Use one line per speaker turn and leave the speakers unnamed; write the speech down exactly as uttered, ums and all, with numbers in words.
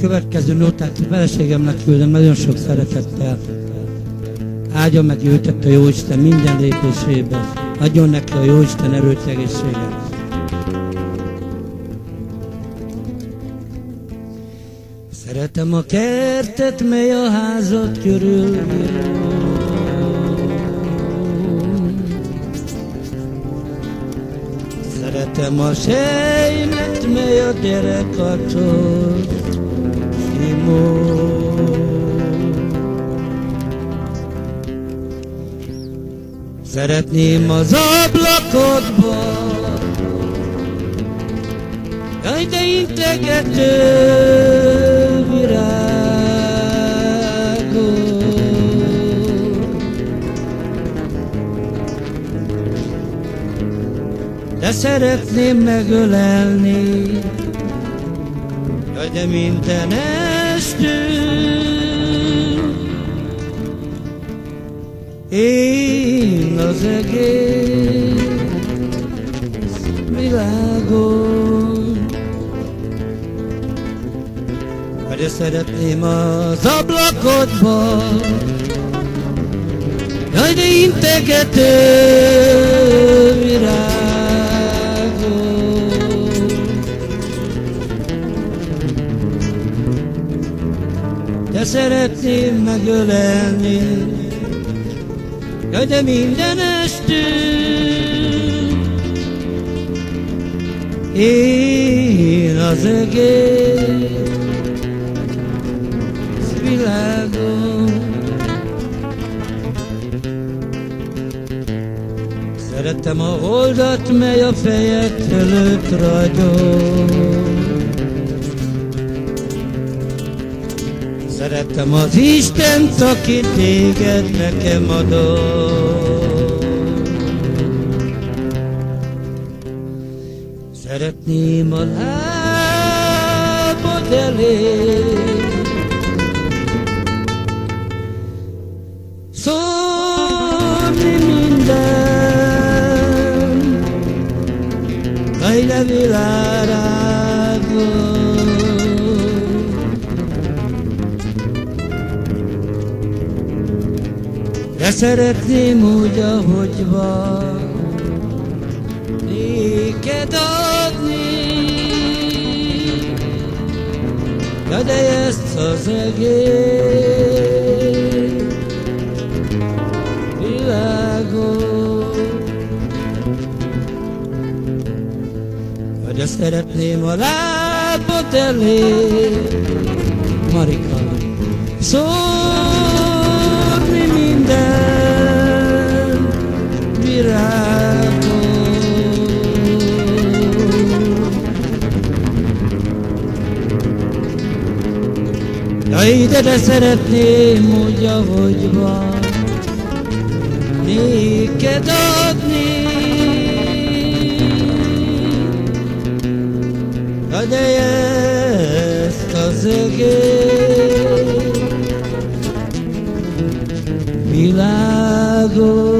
következő nótát a feleségemnek küldöm nagyon sok szeretettel. Áldja meg őtet a Jóisten minden lépésében. Adjon neki a Jóisten erőt, egészséget. Szeretem a kertet, mely a házat körül. Szeretem a sejmet, mely a derekatot simol. Szeretném az ablakodba, jaj, de integető virágot. De szeretném megölelni, jaj, de minden estől én az egész világon. De szeretném az ablakodba, jaj, de integető virágot. De szeretném megölelni, jaj, de minden estől én az egész világon. Szeretem a holdat, mely a fejed előtt ragyog. Szeretem az Istent, aki téged nekem adott. Szeretném a lábad elé szórni minden, jaj, de világon. De szeretném úgy, ahogy van, néked adni, ja, de ezt az egész világon. De szeretném a lábad elé, Marika, szórni minden virágot. Jaj, de, de szeretném úgy, ahogy van, néked adni, jaj, de ezt az egész világot.